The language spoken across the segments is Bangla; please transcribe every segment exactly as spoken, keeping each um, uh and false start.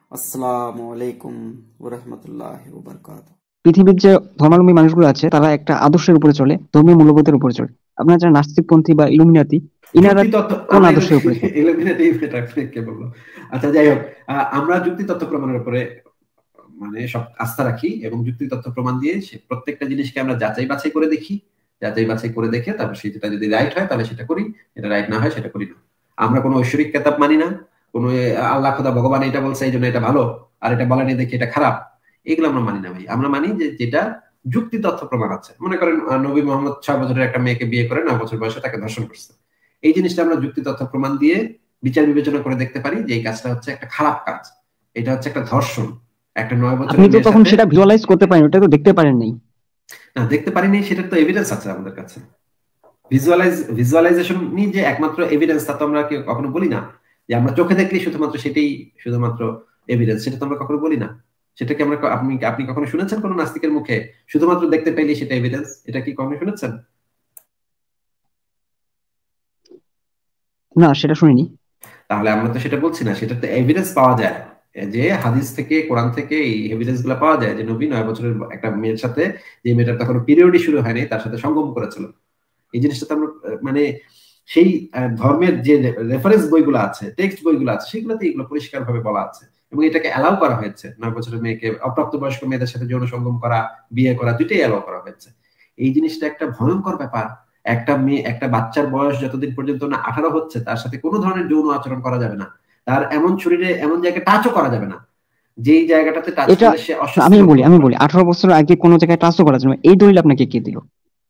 আসসালামু আলাইকুম ওরহমতুল্লাহি ওবারকাতুহু। পৃথিবীর যে ধর্মাবলম্বী মানুষগুলো আছে তারা একটা আদর্শের উপরে চলে, ধর্মীয় মূল্যবোধের উপরে চলে। আপনারা যারা নাস্তিকপন্থী বা ইলুমিনাতি, ইনারা যুক্তিতত্ত্ব কোন আমরা আদর্শের উপরে চলে? ইলুমিনাটি এটা কে বললো? আচ্ছা, যাই হোক, আহ, আমরা যুক্তিতত্ত্ব প্রমাণের উপরে মানে সব আস্থা রাখি এবং যুক্তিতত্ত্ব প্রমাণ দিয়ে সে প্রত্যেকটা জিনিসকে আমরা যাচাই বাছাই করে দেখি। যাচাই বাছাই করে দেখে তারপর সেটা যদি রাইট হয় তাহলে সেটা করি, এটা রাইট না হয় সেটা করি না। আমরা কোনো ঐশ্বরিক কেতাব মানি না, কোনো আহ, আল্লাহ খোদা ভগবান এটা বলছে এই জন্য এটা ভালো, আর এটা বলেনি দেখি এটা খারাপ। এগুলো আমরা মানি না ভাই। আমরা মানি যে যেটা যুক্তি তথ্য প্রমাণ আছে। মনে করেন আহ, নবী মোহাম্মদ ছয় বছরের একটা মেয়েকে বিয়ে করে নয় বছর বয়সে তাকে ধর্ষণ করছে। এই জিনিসটা আমরা যুক্তি তথ্য প্রমাণ দিয়ে বিচার বিবেচনা করে দেখতে পারি যে এই কাজটা হচ্ছে একটা খারাপ কাজ, এটা হচ্ছে একটা ধর্ষণ। একটা নয় আপনি বছরের তো মেয়ের তখন সাথে। সেটা ভিজুয়ালাইজ করতে পারেন, ওটা তো দেখতে পারেন নাই। না, দেখতে পারিনি সেটার তো এভিডেন্স আছে আমাদের কাছে। ভিজুয়ালাইজ ভিজুয়ালাইজেশন নিয়ে যে একমাত্র এভিডেন্স তা তো আমরা কেউ কখনো বলি না যে আমরা চোখে দেখলেই শুধুমাত্র সেটাই শুধুমাত্র এভিডেন্স, সেটা তো আমরা কখনো বলি না। সেটাকে আমরা আপনি আপনি কখনো শুনেছেন কোন নাস্তিকের মুখে শুধুমাত্র দেখতে পাইলেই সেটা এভিডেন্স? এটা কি কখনো শুনেছেন? না, সেটা শুনিনি। তাহলে আমরা তো সেটা বলছি না, সেটা তো এভিডেন্স পাওয়া যায়। যে হাদিস থেকে কোরআন থেকে এই এভিডেন্স গুলো পাওয়া যায় যে নবী নয় বছরের একটা মেয়ের সাথে, যে মেয়েটার তখন পিরিয়ডই শুরু হয়নি, তার সাথে সঙ্গম করেছিল। এই জিনিসটা তো আমরা আহ, মানে সেই আহ, ধর্মের যে রেফারেন্স বইগুলো আছে, টেক্সট বইগুলো আছে, সেগুলোতে এগুলো পরিষ্কার ভাবে বলা আছে এবং এটাকে অ্যালাউ করা হয়েছে। নয় বছরের মেয়েকে অপ্রাপ্ত বয়স্ক মেয়েদের সাথে যৌন সঙ্গম করা, বিয়ে করা, দুইটাই অ্যালাউ করা হয়েছে। এই জিনিসটা একটা ভয়ঙ্কর ব্যাপার। একটা মেয়ে, একটা বাচ্চার বয়স যতদিন পর্যন্ত না আঠারো হচ্ছে তার সাথে কোনো ধরনের যৌন আচরণ করা যাবে না। তার এমন শরীরে এমন জায়গায় টাচও করা যাবে না যেই জায়গাটাতে টাচ এটা করলে সে অস্বস্তি আমি বোধ বলি করতে আমি বলি পারে। আঠারো বছর আগে কোনো জায়গায় টাচও করা যাবে না, এই দলিল আপনাকে কে দিল?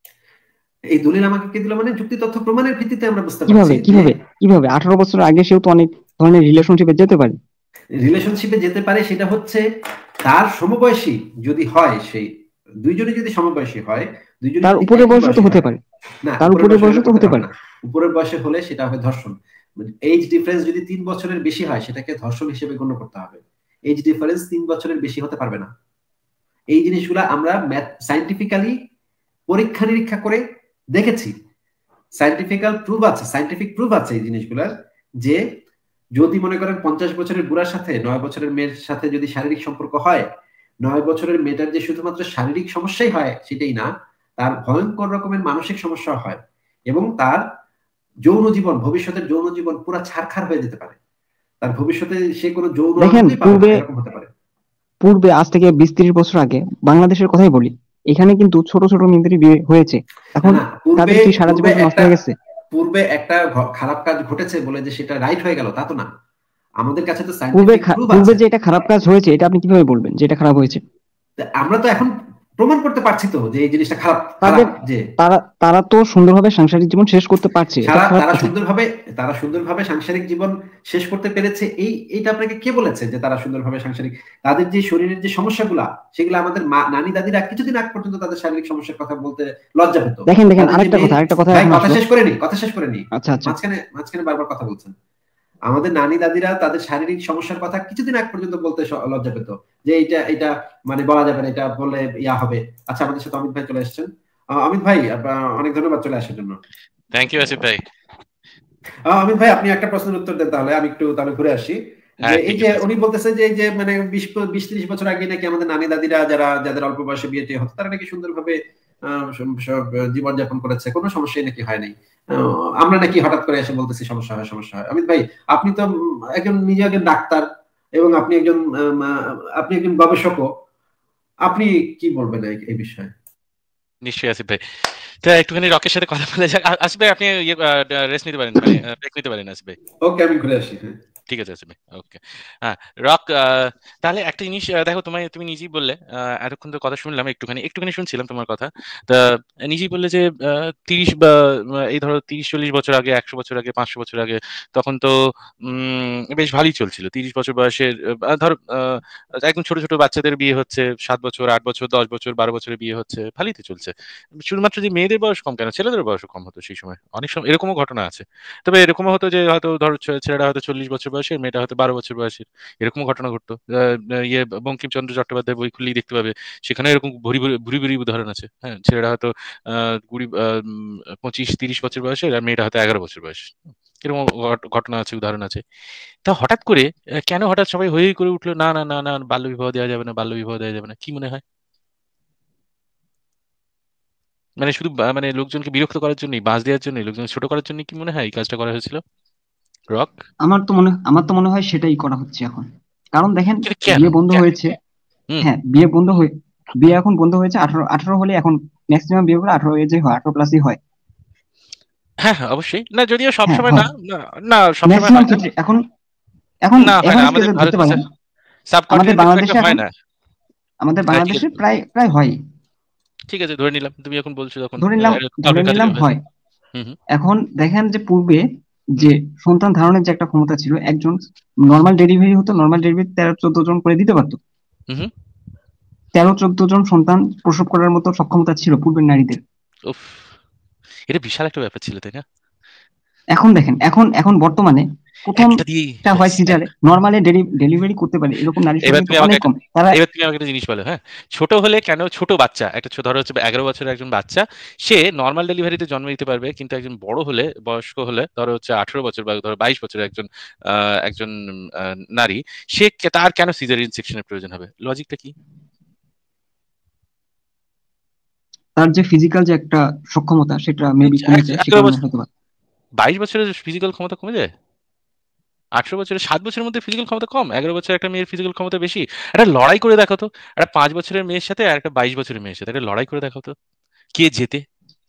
এই দলিল আমাকে কে দিল মানে যুক্তি তথ্য প্রমাণের ভিত্তিতে আমরা বুঝতে পারছি কিভাবে যে কিভাবে কিভাবে আঠারো বছর আগে সেও তো অনেক ধরনের রিলেশনশিপে যেতে পারে। রিলেশনশিপে যেতে পারে, সেটা হচ্ছে তার সমবয়সী যদি হয়, সেই দুইজনে যদি সমবয়সী হয়, দুইজনে তার যদি উপরের একই বয়সও তো বয়সী হতে হয়। পারে। না, তার উপরের উপরের বয়সে হলে বয়সও তো করতে হতে হবে পারে। না। উপরের বয়সে হলে সেটা হবে ধর্ষণ। এইজ ডিফারেন্স যদি তিন বছরের বেশি হয় সেটাকে ধর্ষণ হিসেবে গণ্য করতে হবে। এইজ ডিফারেন্স তিন বছরের বেশি হতে পারবে না। এই জিনিসগুলো আমরা সাইন্টিফিক্যালি পরীক্ষা নিরীক্ষা করে দেখেছি। সাইন্টিফিক্যাল প্রুফ আছে, সাইন্টিফিক প্রুফ আছে এই জিনিসগুলার। যে যদি মনে করেন পঞ্চাশ বছরের বুড়ার সাথে নয় বছরের মেয়ের সাথে যদি শারীরিক সম্পর্ক হয়, নয় বছরের মেয়েটার যে শুধুমাত্র শারীরিক সমস্যাই হয় সেটাই না, তার ভয়ঙ্কর রকমের মানসিক সমস্যা হয় এবং তার যৌন জীবন, ভবিষ্যতের যৌন জীবন পুরা ছারখার হয়ে যেতে পারে। তার ভবিষ্যতে সে কোনো যৌন দেখেন, আনন্দই পাবে না, পূর্বে এরকম হতে পারে। পূর্বে আজ থেকে বিশ ত্রিশ বছর আগে বাংলাদেশের কথাই বলি, এখানে কিন্তু ছোট ছোট মেয়েদের বিয়ে হয়েছে। না এখন না, পূর্বে তাদের কি সারা পূর্বে জীবনটা নষ্ট একটা হয়ে গেছে? পূর্বে একটা ঘ- খারাপ কাজ ঘটেছে বলে যে সেটা রাইট হয়ে গেল তা তো না। আমাদের কাছে তো পূর্বে সাইন্টিফিক খা- প্রুফ পূর্বে আছে। যে এটা খারাপ কাজ হয়েছে, এটা আপনি কিভাবে বলবেন যে এটা খারাপ হয়েছে? তা আমরা তো এখন প্রমাণ করতে পারছি তো যে এই জিনিসটা খারাপ খারাপ তাদের যে তারা তারা তো সুন্দরভাবে সাংসারিক জীবন শেষ করতে পারছে, এটা সারা খারাপ তারা কোথায়? সুন্দরভাবে তারা সুন্দরভাবে সাংসারিক জীবন শেষ করতে পেরেছে। এই এইটা আপনাকে কে বলেছে যে তারা সুন্দরভাবে সাংসারিক? তাদের যে শরীরের যে সমস্যাগুলা, সেগুলো আমাদের মা নানি দাদিরা কিছুদিন আগ পর্যন্ত তাদের শারীরিক সমস্যার কথা বলতে লজ্জা পেত। দেখেন দেখেন, তাদের যে আরেকটা মেয়ে, কথা আরেকটা কথা ভাই এখন কথা আসলো। শেষ করে নি, কথা শেষ করে নি, আচ্ছা আচ্ছা। মাঝখানে মাঝখানে বারবার কথা বলছেন। আমাদের নানি দাদিরা তাদের শারীরিক সমস্যার কথা কিছুদিন আগ পর্যন্ত বলতে স- লজ্জা পেত যে এটা এটা মানে বলা যাবে না, এটা বললে ইয়া হবে। আচ্ছা, আমাদের সাথে অমিত ভাই চলে এসেছেন। আহ, অমিত ভাই, আপ- অনেক ধন্যবাদ চলে আসার জন্য। থ্যাংক ইউ আসিফ ভাই। আহ, অমিত ভাই, আপনি একটা প্রশ্নের উত্তর দেন তাহলে, আমি একটু তাহলে ঘুরে আসি। যে হ্যাঁ এই ঠিক যে আছে উনি আসিফ। বলতেছে যে এই যে মানে বিশ প- বিশ ত্রিশ বছর আগে নাকি আমাদের নানি দাদিরা যারা যাদের অল্প বয়সে বিয়ে টিয়ে হতো তারা নাকি সুন্দরভাবে আহ, সব- সব জীবন যাপন করেছে, কোনো সমস্যাই নাকি হয় নাই। আহ, আমরা নাকি হঠাৎ করে এসে বলতেছি সমস্যা হয় সমস্যা হয়। অমিত ভাই, আপনি তো উম, একজন নিজে একজন ডাক্তার এবং আপনি একজন আম, আহ, আপনি একজন গবেষকও। আপনি কি বলবেন এই এই বিষয়ে? নিশ্চয়ই আসিফ ভাই। তো একটুখানি রকের সাথে কথা বলে যাক। আ- আসিফ ভাই আপনি ইয়ে রেস্ট নিতে পারেন, মানে ব্রেক নিতে পারেন আসিফ ভাই। ওকে, আমি ঘুরে আসি, হ্যাঁ। ঠিক আছে আসিফ ভাই, ওকে। হ্যাঁ, রক, আহ, তাহলে একটা জিনিস আহ, দেখো, তোমায় তুমি নিজেই বললে, আহ, এতক্ষণ তো কথা শুনলাম, একটুখানি একটুখানি শুনছিলাম তোমার কথা। তা নিজেই বললে যে আহ, তিরিশ বা আহ, এই ধরো তিরিশ চল্লিশ বছর আগে, একশো বছর আগে, পাঁচশো বছর আগে, তখন তো উম বেশ ভালোই চলছিল। তিরিশ বছর বয়সের আহ, ধরো আহ, একদম ছোট ছোট বাচ্চাদের বিয়ে হচ্ছে, সাত বছর, আট বছর, দশ বছর, বারো বছরের বিয়ে হচ্ছে, ভালোই তো চলছে। শুধুমাত্র যে মেয়েদের বয়স কম কেন, ছেলেদের বয়সও কম হতো সেই সময়, অনেক সময় এরকমও ঘটনা আছে। তবে এরকমও হতো যে হয়তো ধরো ছে- ছেলেটা হয়তো চল্লিশ বছর বয়সের, মেয়েটা হয়তো বারো বছর বয়সের, এরকমও ঘটনা ঘটতো। আহ, আহ, ইয়ে বঙ্কিমচন্দ্র চট্টোপাধ্যায় বই খুললেই দেখতে পাবে, সেখানে এরকম ভুরি ভুরি ভুরি ভুরি উদাহরণ আছে। হ্যাঁ, ছেলেটা হয়তো আহ কুড়ি আহ, উম, পঁচিশ তিরিশ বছর বয়সের, আর মেয়েটা হয়তো এগারো বছর বয়স। এরকম ঘট- ঘটনা আছে, উদাহরণ আছে। তা হঠাৎ করে আহ, কেন হঠাৎ সবাই হই হই করে উঠলো, না না না না বাল্য বিবাহ দেওয়া যাবে না, বাল্য বিবাহ দেওয়া যাবে না, কি মনে হয়? মানে শুধু বা- মানে লোকজনকে বিরক্ত করার জন্যই, বাঁশ দেওয়ার জন্যই, লোকজন ছোট করার জন্য কি মনে হয় এই কাজটা করা হয়েছিল? রক, আমার তো মনে আমার তো মনে হয় সেটাই করা হচ্ছে এখন। কারণ দেখেন, কিন্তু কেন বিয়ে বন্ধ কেন? হয়েছে। হুম। হ্যাঁ, বিয়ে বন্ধ হয়ে বিয়ে এখন বন্ধ হয়েছে আঠারো আঠারো হলে। এখন ম্যাক্সিমাম বিয়েগুলো আঠারো এজে হয়, আঠারো প্লাসই হয়। হ্যাঁ হ্যাঁ, অবশ্যই না, যদিও হ্যাঁ, সবসময় না, হয় না না, সবসময় ম্যাক্সিমাম হয় না। ক্ষেত্রে। এখন এখন না হয় না, এভারেজ আমাদের কেসে ধরতে ভারতে পারেন। আমাদের সাবকন্টিনেন্টে খুব একটা বাংলাদেশে হয় এখন না। আমাদের হ্যাঁ ঠিক আছে, বাংলাদেশে প্রায় প্রায় হয়। ঠিক আছে, ধরে নিলাম তুমি এখন বলছো তখন ধরে নিলাম ধরে কালকে নিলাম কাজে হয়। হয়। হুম হুম এখন দেখেন যে পূর্বে হুম যে সন্তান ধারণের যে একটা ক্ষমতা ছিল, একজন নর্মাল ডেলিভারি হতো, নর্মাল ডেলিভারি তেরো চোদ্দ জন করে দিতে পারতো। হুম হুম। তেরো চোদ্দ জন সন্তান প্রসব করার মতো সক্ষমতা ছিল পূর্বের নারীদের। উফ, এটা বিশাল একটা ব্যাপার ছিল, তাই না? এখন দেখেন, এখন এখন বর্তমানে একটা দিয়েই প্রথমটা হয় ব্যাস, সিজারে, এক- নর্মালে ডেলিভারি করতে পারে এরকম নারীর এবার সংখ্যা কিন্তু তুমি আমাকে অনেক একটা কম। তারা এবার তুমি আমাকে একটা জিনিস বলো, হ্যাঁ, ছোট হলে কেন, ছোট বাচ্চা একটা ছো- ধরো হচ্ছে এগারো বছরের একজন বাচ্চা, সে নর্মাল ডেলিভারিতে জন্ম দিতে পারবে, কিন্তু একজন বড় হলে, বয়স্ক হলে, ধরো হচ্ছে আঠারো বছর বা ধরো বাইশ বছরের একজন আহ, একজন আহ, নারী, সে কে- তার কেন সিজারিয়ান সেকশনের প্রয়োজন হবে? লজিকটা কি? তার যে ফিজিক্যাল যে একটা সক্ষমতা সেটা মেবি কমে এক- যায়, সে এগারো কারণে বছর, হয়তো বা। বাইশ বছরের ফিজিক্যাল ক্ষমতা কমে যায়? আঠারো বছরের, সাত বছরের মধ্যে ফিজিক্যাল ক্ষমতা কম, এগারো বছরের একটা মেয়ের ফিজিক্যাল ক্ষমতা বেশি। একটা লড়াই করে দেখো তো, একটা পাঁচ বছরের মেয়ের সাথে আর একটা বাইশ বছরের মেয়ের সাথে একটা লড়াই করে দেখো তো, কে জেতে?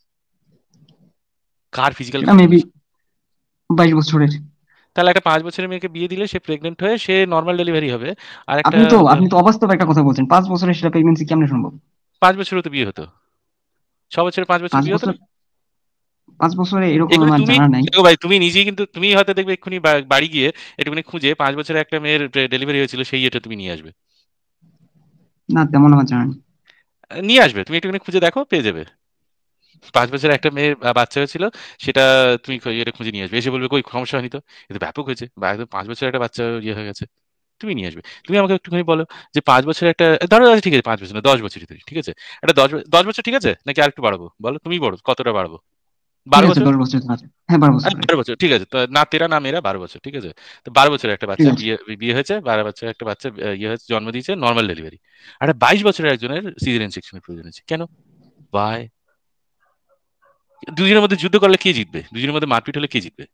কার ফিজিক্যাল সেটা ক্ষমতা মেবি বেশি? বাইশ বছরের। তাহলে একটা পাঁচ বছরের মেয়েকে বিয়ে দিলে সে প্রেগনেন্ট হয়ে সে নর্মাল ডেলিভারি হবে, আর একটা আপনি তো আহ, আপনি তো অবাস্তব একটা কথা বলছেন। পাঁচ বছরের সেটা প্রেগনেন্সি কেমনে সম্ভব? পাঁচ বছরেও তো বিয়ে হতো, ছ বছরে পাঁচ বছর পাঁচ বিয়ে হতো বছর না? পাঁচ বছরে এরকম এগুলো আমার তুমি জানা নাই। দেখো ভাই, তুমি নিজেই কিন্তু, তুমি হয়তো দেখবে এক্ষুনি বা- বাড়ি গিয়ে একটুখানি খুঁজে পাঁচ বছরের একটা মেয়ের ডেলিভারি হয়েছিল সেই এটা তুমি নিয়ে আসবে। না, তেমন আমার জানা নেই। আহ, নিয়ে আসবে, তুমি একটুখানি খুঁজে দেখো, পেয়ে যাবে। পাঁচ বছরের একটা মেয়ের বা- বাচ্চা হয়েছিল, সেটা তুমি খু- এটা খুঁজে নিয়ে আসবে, এসে বলবে কই সমস্যা হয়নি তো, এটা ব্যাপক হয়েছে, বা একদম পাঁচ বছরের একটা বাচ্চা ইয়ে হয়ে গেছে, তুমি নিয়ে আসবে। তুমি আমাকে একটুখানি বলো যে পাঁচ বছরের একটা, ধরো আচ্ছা ঠিক আছে পাঁচ বছর না, দশ বছরই ধরি, ঠিক আছে, একটা দশ ব- দশ বছর ঠিক আছে, নাকি আর একটু বাড়াবো বলো, তুমি বলো কতটা বাড়াবো? ঠিক বারো আছে, বছর? দশ বছর ধরা যাক। হ্যাঁ, বারো বছর আচ্ছা, রাইট। বারো বছর ঠিক আছে, তো না তেরা না মেয়েরা, বারো বছর ঠিক আছে। তো বারো বছরের একটা ঠিক বাচ্চা আছে। বিয়ে বিয়ে হয়েছে, বারো বছরের একটা বাচ্চা আহ, ইয়ে হয়েছে, জন্ম দিয়েছে নর্মাল ডেলিভারি, আর একটা বাইশ বছরের একজনের সিজারিয়ান সেকশনের প্রয়োজন আছে কেন? বাই, দুজনের মধ্যে যুদ্ধ করলে কে জিতবে? দুজনের মধ্যে মারপিট হলে কে জিতবে?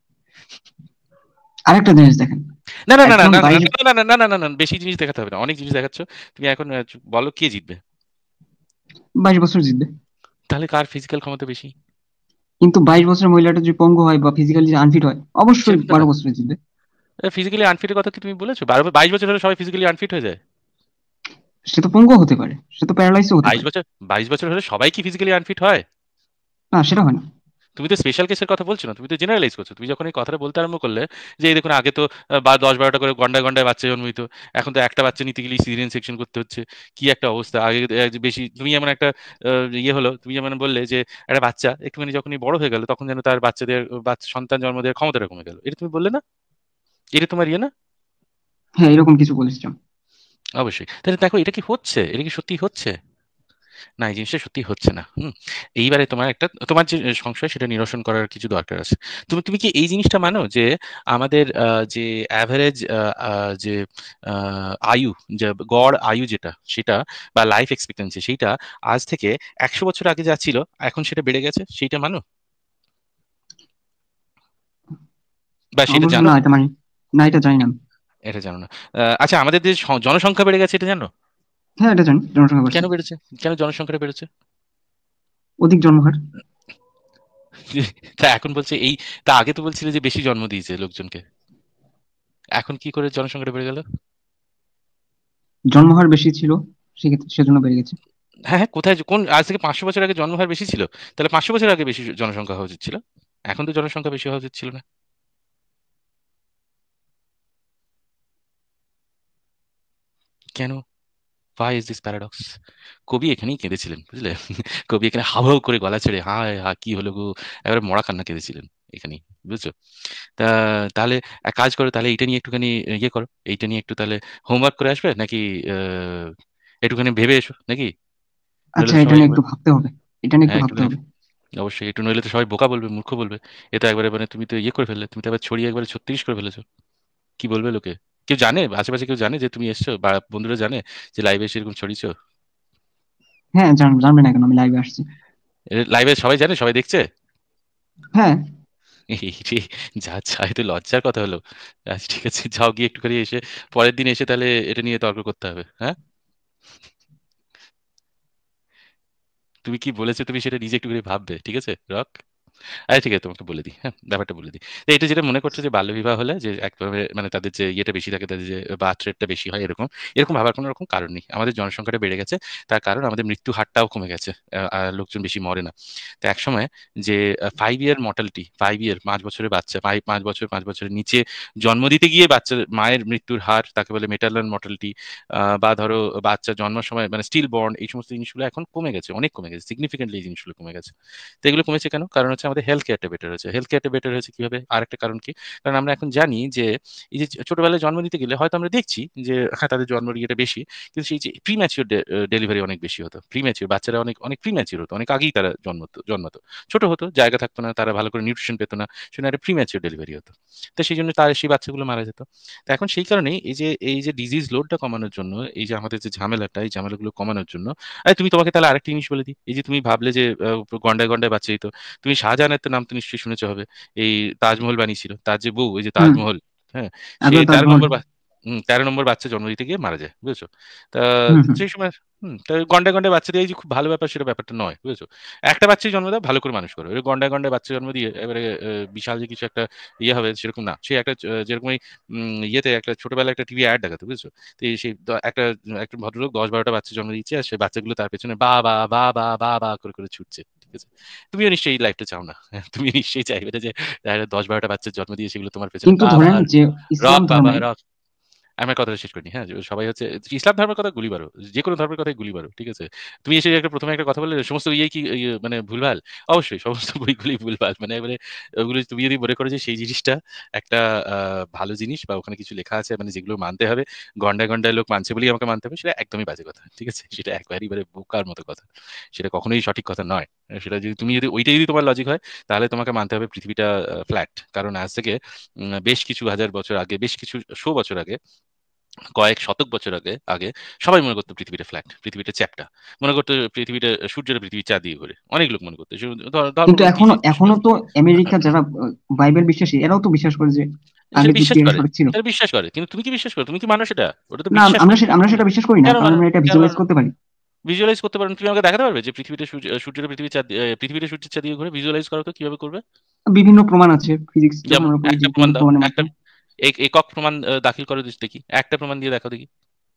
আরেকটা জিনিস দেখেন, না না না না একজন না না বাইশ না না না না না না, বেশি জিনিস দেখাতে হবে না, অনেক জিনিস দেখাচ্ছ তুমি এখন, আহ, বলো কে জিতবে? বাইশ বছর জিতবে। তাহলে কার ফিজিক্যাল ক্ষমতা বেশি? কিন্তু বাইশ বছরের মহিলাটা যদি পঙ্গু হয় বা ফিজিক্যালি আনফিট হয়, অবশ্যই সেটা বারো না, বছরে জিতবে। ফিজিক্যালি আনফিটের কথা কি তুমি বলেছো? বারো বাইশ বছর হলে সবাই ফিজিক্যালি আনফিট হয়ে যায়? সে তো পঙ্গু হতে পারে, সে তো প্যারালাইজও হতে বাইশ পারে। বছর বাইশ বছর হলে সবাই কি ফিজিক্যালি আনফিট হয়? না, সেটা হয় না। তুমি তো স্পেশাল কেসের কথা বলছো না, তুমি তো জেনারেলাইজ করছো। তুমি যখন এই কথাটা বলতে আরম্ভ করলে যে এই দেখুন আগে তো আহ, বা দশ বারোটা করে গন্ডায় গন্ডায় বাচ্চা জন্ম হইতো, এখন তো একটা বাচ্চা নিতে গেলেই সিজারিয়ান সেকশন করতে হচ্ছে, কি একটা অবস্থা। আগে আহ, যে বেশি তুমি এমন একটা আহ, ইয়ে হলো, তুমি যেমন বললে যে একটা বাচ্চা একটুখানি যখনই বড় হয়ে গেল তখন যেন তার বাচ্চাদের বাচ্চা সন্তান জন্ম দেওয়ার ক্ষমতাটা কমে গেল, এটা তুমি বললে না? এটা তোমার ইয়ে না? হ্যাঁ, এরকম কিছু বলেছিলাম। অবশ্যই। তাহলে দেখো এটা কি হচ্ছে, এটা কি সত্যি হচ্ছে? না, এই জিনিসটা সত্যি হচ্ছে না। হুম। এইবারে তোমার একটা, তোমার যে সংশয় সেটা নিরসন করার কিছু দরকার আছে। তুমি তুমি কি এই জিনিসটা মানো যে আমাদের আহ, যে অ্যাভারেজ যে আহ, আয়ু, যে গড় আয়ু যেটা, সেটা বা লাইফ এক্সপেক্টেন্সি, সেইটা আজ থেকে একশো বছর আগে যা ছিল এখন সেটা বেড়ে গেছে, সেইটা মানো বা সেটা অবশ্য জানো? না, এটা মানি না, এটা জানি না আমি। এটা জানো না? আহ, আচ্ছা, আমাদের যে স- জনসংখ্যা বেড়ে গেছে এটা জানো? হ্যাঁ, এটা জানি, জনসংখ্যা বাড়ছে। কেন বেড়েছে? কেন জনসংখ্যাটা বেড়েছে? অধিক জন্মহার। তা এখন বলছে এই, তা আগে তো বলছিলে যে বেশি জন্ম দিয়েছে লোকজনকে, এখন কি করে জনসংখ্যাটা বেড়ে গেল? জন্মহার বেশি ছিল, সেক্ষেত্রে সেজন্য বেড়ে গেছে। হ্যাঁ হ্যাঁ, কোথায় যে- কোন, আজ থেকে পাঁচশো বছর আগে জন্মহার বেশি ছিল? তাহলে পাঁচশো বছর আগে বেশি জনসংখ্যা হওয়া উচিত ছিল, এখন তো জনসংখ্যা বেশি হওয়া উচিত ছিল না? কেন? Why is this paradox? কবি এখানেই কেঁদেছিলেন, বুঝলে? কবি এখানে হাউ হাউ করে গলা ছেড়ে হায় হা কি হলো গো, এবারে মরা কান্না কেঁদেছিলেন এখানেই, বুঝছো? তা তাহলে এক কাজ করো, তাহলে এইটা নিয়ে একটুখানি ইয়ে করো, এইটা নিয়ে একটু তাহলে হোমওয়ার্ক করে আসবে নাকি? আহ, একটুখানি ভেবে এসো নাকি, নইলে আচ্ছা, তো এটা সবাই, নিয়ে একটু ভাবতে হবে। এটা নিয়ে একটু হ্যাঁ ভাবতে একটুখানি হবে। অবশ্যই একটু, নইলে তো সবাই বোকা বলবে, মূর্খ বলবে। এ তো একবারে মানে তুমি তো ইয়ে করে ফেললে, তুমি তো আবার ছড়িয়ে একবারে ছত্রিশ করে ফেলেছো। কি বলবে লোকে? কেউ জানে আশেপাশে, কেউ জানে যে তুমি এসছো, বা বন্ধুরা জানে যে লাইভে এসে এরকম ছড়িয়েছো? হ্যাঁ, জান- জানবে না কেন আমি লাইভে আসছি? লাইভে সবাই জানে, সবাই দেখছে? হ্যাঁ। এই রে, যা যা, এ তো লজ্জার কথা হলো। আচ্ছা ঠিক আছে, যাও গিয়ে একটু করে এসে পরের দিন এসে তাহলে এটা নিয়ে তর্ক করতে হবে, হ্যাঁ? তুমি কি বলেছো তুমি সেটা নিজে একটু করে ভাববে, ঠিক আছে রক? আচ্ছা ঠিক আছে, তোমাকে বলে দিই, হ্যাঁ ব্যাপারটা বলে দিই। তো এটা যেটা মনে করছো যে বাল্যবিবাহ হলে যে একভাবে মানে তাদের যে ইয়েটা বেশি থাকে, তাদের যে বার্থ রেটটা বেশি হয়, এরকম এরকম ভাবার কোনো রকম কারণ নেই। আমাদের জনসংখ্যাটা বেড়ে গেছে, তার কারণ আমাদের মৃত্যু হারটাও কমে গেছে। আহ, আর লোকজন বেশি মরে না। তো একসময় যে five year mortality, five year পাঁচ বছরের বাচ্চা, ফাইভ পাঁচ বছর পাঁচ বছরের নিচে জন্ম দিতে গিয়ে বাচ্চার মায়ের মৃত্যুর হার, তাকে বলে মেটারনাল মর্টালিটি। বা ধরো বাচ্চা জন্মের সময় মানে স্টিল বর্ন, এই সমস্ত জিনিসগুলো এখন কমে গেছে, অনেক কমে গেছে, সিগনিফিকেন্টলি এই জিনিসগুলো কমে গেছে। তো এগুলো কমেছে কেন? কারণ হচ্ছে আমাদের হেলথ কেয়ারটা বেটার হয়েছে। হেলথ কেয়ারটা বেটার হয়েছে কিভাবে? আরেকটা কারণ কি? কারণ আমরা এখন জানি যে এই যে ছোটবেলায় জন্ম দিতে গেলে হয়তো আমরা দেখছি যে হ্যাঁ তাদের জন্মের ইয়েটা বেশি, কিন্তু সেই যে প্রিম্যাচিওর ডেলিভারি অনেক বেশি হতো। প্রিম্যাচিওর বাচ্চারা অনেক অনেক প্রিম্যাচিওর হতো, অনেক আগেই তারা জন্মতো জন্মাতো ছোট হতো, জায়গা থাকতো না, তারা ভালো করে নিউট্রিশন পেতো না, সেজন্য একটা প্রিম্যাচিওর ডেলিভারি হতো। তো সেই জন্য তার সেই বাচ্চাগুলো মারা যেত। তো এখন সেই কারণেই এই যে এই যে ডিজিজ লোডটা কমানোর জন্য, এই যে আমাদের যে ঝামেলাটা, এই ঝামেলাগুলো কমানোর জন্য, আরে তুমি, তোমাকে তাহলে আরেকটা জিনিস বলে দিই। এই যে তুমি ভাবলে যে আহ, গন্ডায় গন্ডায় বাচ্চা দিত, তুমি শাহজাহানের তো নাম তো নিশ্চয়ই শুনেছ হবে। এই তাজমহল বানিয়েছিল, তার যে বউ, এই যে হুম। তাজমহল, হ্যাঁ, সে আগ্রা তেরো তাজমহল। নম্বর বা- হম তেরো নম্বর বাচ্চা জন্ম দিতে গিয়ে মারা যায়, বুঝেছো? তা হুম হুম। সেই সময় হম তা গন্ডায় গন্ডায় বাচ্চা দিয়ে যে খুব ভালো ব্যাপার, সেটা ব্যাপারটা নয়, বুঝেছো? একটা বাচ্চাই জন্ম দাও, ভালো করে মানুষ করো। এবার গন্ডায় গন্ডায় বাচ্চা জন্ম দিয়ে এবারে আহ, বিশাল যে কিছু একটা ইয়ে হবে সেরকম না। সে একটা আহ, যেরকম এই, উম, ইয়েতে একটা ছোটবেলায় একটা টিভি অ্যাড দেখাতো, বুঝেছো? তো এই সেই দ- একটা একটা ভদ্রলোক দশ বারোটা বাচ্চা জন্ম দিচ্ছে, আর সেই বাচ্চাগুলো তার পেছনে বা বা বা বা বা বা করে করে ছুটছে, ঠিক আছে? তুমিও নিশ্চয়ই এই লাইফটা চাও না। তুমি নিশ্চয়ই চাইবে না যে আহ, দশ বারোটা বাচ্চার জন্ম দিয়ে সেগুলো তোমার পেছনে কিন্তু বা বা ধরেন যে ইসলাম রক বাবা ধর্মে। রক। আমি আমার কথাটা শেষ করিনি, হ্যাঁ? যে সবাই হচ্ছে ইসলাম ধর্মের কথা গুলি বারো, যে কোনো ধর্মের কথাই গুলি বারো, ঠিক আছে? তুমি এসে একটা প্রথমে একটা কথা বললে সমস্ত ইয়ে কি ইয়ে মানে ভুলভাল। অবশ্যই সমস্ত বইগুলি ভুলভাল, মানে এবারে ওগুলো তুমি যদি মনে করো যে সেই জিনিসটা একটা আহ, ভালো জিনিস, বা ওখানে কিছু লেখা আছে মানে যেগুলো মানতে হবে, গন্ডায় গন্ডায় লোক মানছে বলেই আমাকে মানতে হবে, সেটা একদমই বাজে কথা, ঠিক আছে? সেটা একবারই মানে বোকার মতো কথা। সেটা কখনোই সঠিক কথা নয়। সেটা যদি তুমি যদি ওইটাই যদি তোমার লজিক হয়, তাহলে তোমাকে মানতে হবে পৃথিবীটা ফ্ল্যাট। কারণ আজ থেকে উম, বেশ কিছু হাজার বছর আগে, বেশ কিছু শো বছর আগে, কয়েক শতক বছর আগে আগে সবাই মনে করতো পৃথিবীটা ফ্ল্যাট, পৃথিবীটা চ্যাপ্টা। মনে করতো পৃথিবীটা সূর্যের পৃথিবীর চাঁদ দিয়ে ঘোরে, অনেক লোক মনে করতো। সে- ধর- ধর্ম কিন্তু বলো কি এখনো জিনিস এখনো তো আমেরিকা যারা আহ, বাইবেল বিশ্বাসী, এরাও তো বিশ্বাস করে যে আগে সেটা বিশ্বাস পৃথিবীটা করে, সঠিক ছিল। সেটা বিশ্বাস করে, কিন্তু তুমি কি বিশ্বাস করো? তুমি কি মানো সেটা? ওটা তো না, বিশ্বাস আমরা মাত্র, সেটা তুমি আমরা কি সেটা মানো? বিশ্বাস করি না, কেন কারণ মানো? আমরা এটা কেন ভিজুয়ালাইজ মানো? করতে পারি। ভিজুয়ালাইজ করতে পারো? তুমি আমাকে দেখাতে পারবে যে পৃথিবীটা সূর্য- সূর্যের পৃথিবীর চাঁদ আহ, পৃথিবীটা সূর্যের চাঁদ দিয়ে ঘুরে? ভিজুয়ালাইজ করো তো, কিভাবে করবে? বিভিন্ন প্রমাণ আছে, ফিজিক্স যখন যেমন আমরা পড়ি যে একটা প্রমাণ বিভিন্ন দাও, প্রমাণের একটা মাধ্যমে। এক- একক প্রমাণ আহ, দাখিল করো দেখি, একটা প্রমাণ দিয়ে দেখো দেখি,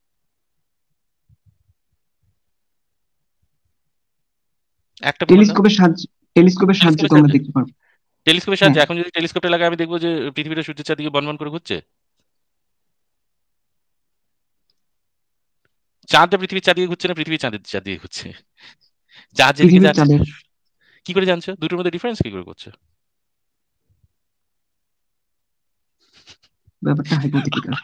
একটা প্রমাণ দাও। টেলিস্কোপের সাহায্যে টেলিস্কোপের সাহায্যে টেলিস্কোপের তো আমরা সাহায্যে, দেখতে পারবো। টেলিস্কোপের হ্যাঁ, সাহায্যে এখন যদি টেলিস্কোপটা লাগাই, আমি দেখবো যে পৃথিবীটা সূর্যের চারদিকে বনবন করে ঘুরছে। চাঁদটা পৃথিবীর চারদিকে ঘুরছে না পৃথিবী চাঁদের চারদিকে ঘুরছে? চাঁদ যেদিকে পৃথিবীর যাচ্ছে, চাঁদের কি করে জানছো? দুটোর মধ্যে ডিফারেন্স কি করে করছো? ব্যাপারটা হাইপোথেটিক্যাল।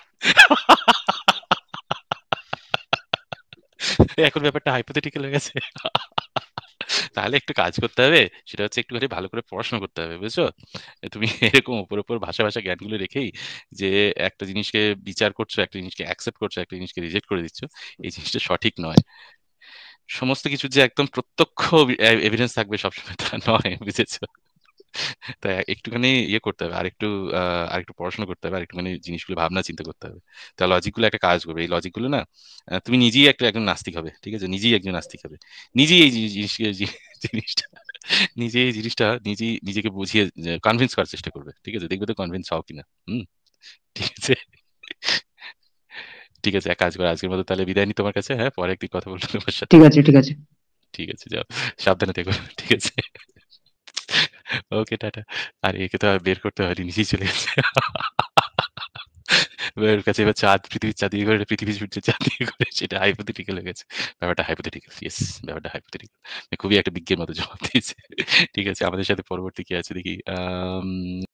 এখন ব্যাপারটা হাইপোথেটিক্যাল হয়ে গেছে। তাহলে একটু কাজ করতে হবে, সেটা হচ্ছে একটুখানি ভালো করে পড়াশোনা করতে হবে, বুঝছো? তুমি এরকম উপর উপর ভাষা ভাষা জ্ঞানগুলো রেখেই যে একটা জিনিসকে বিচার করছো, একটা জিনিসকে অ্যাকসেপ্ট করছো, একটা জিনিসকে রিজেক্ট করে দিচ্ছ, এই জিনিসটা সঠিক নয়। সমস্ত কিছু যে একদম প্রত্যক্ষ এভিডেন্স থাকবে সবসময় তা নয়, বুঝেছো? তাই একটুখানি ইয়ে করতে হবে, আরেকটু আহ আরেকটু পড়াশোনা করতে হবে, আরেকটুখানি জিনিসগুলো ভাবনা চিন্তা করতে হবে। তা লজিকগুলো একটা কাজ করবে, এই লজিকগুলো না আহ, তুমি নিজেই একটা একজন নাস্তিক হবে, ঠিক আছে? নিজেই একজন নাস্তিক হবে, নিজেই এই জিনিস জিনিসকে- জি- জিনিসটা নিজে এই জিনিসটা নিজেই নিজেকে বুঝিয়ে কনভিন্স করার চেষ্টা করবে, ঠিক আছে? দেখবে তো কনভিন্স হও কিনা। হুম, ঠিক আছে। ঠিক আছে, এক কাজ করো, আজকের মতো তাহলে বিদায় নি তোমার কাছে, হ্যাঁ? পরে একদিন কথা বলবো তোমার সাথে। ঠিক আছে, ঠিক আছে। ঠিক আছে, যাও, সাবধানে থেকো, ঠিক আছে? ওকে, টাটা। আর একে তো আর বের করতে হয়নি, নিজেই চলে গেছে। এবার ওর কাছে এবার চাঁদ, পৃথিবীর চাঁদ দিয়ে করে, পৃথিবী সূর্যের চাঁদ দিয়ে করে, সেটা হাইপোথেটিক্যাল হয়ে গেছে। ব্যাপারটা হাইপোথেটিক্যাল, ইয়েস, ব্যাপারটা হাইপোথেটিক্যাল। খুবই একটা বিজ্ঞের মতো জবাব দিয়েছে। ঠিক আছে, আমাদের সাথে পরবর্তী কি আছে দেখি। আম